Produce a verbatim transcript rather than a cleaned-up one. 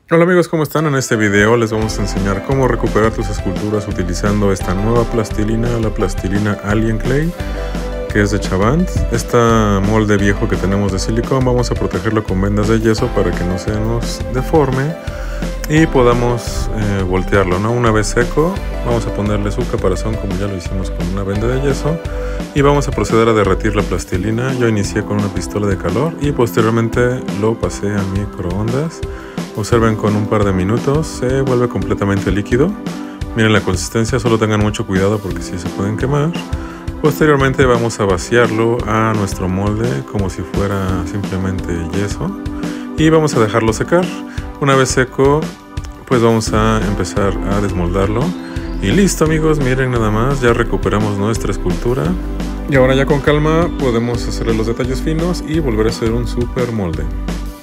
Hola amigos, ¿cómo están? En este video les vamos a enseñar cómo recuperar tus esculturas utilizando esta nueva plastilina, la plastilina Alien Clay, que es de Chavant. Este molde viejo que tenemos de silicón vamos a protegerlo con vendas de yeso para que no se nos deforme y podamos eh, voltearlo, ¿no? Una vez seco, vamos a ponerle su caparazón como ya lo hicimos con una venda de yeso y vamos a proceder a derretir la plastilina. Yo inicié con una pistola de calor y posteriormente lo pasé a microondas. Observen, con un par de minutos se vuelve completamente líquido. Miren la consistencia, solo tengan mucho cuidado porque sí se pueden quemar. Posteriormente vamos a vaciarlo a nuestro molde como si fuera simplemente yeso y vamos a dejarlo secar. Una vez seco, pues vamos a empezar a desmoldarlo. Y listo amigos, miren nada más, ya recuperamos nuestra escultura. Y ahora ya con calma podemos hacerle los detalles finos y volver a hacer un super molde.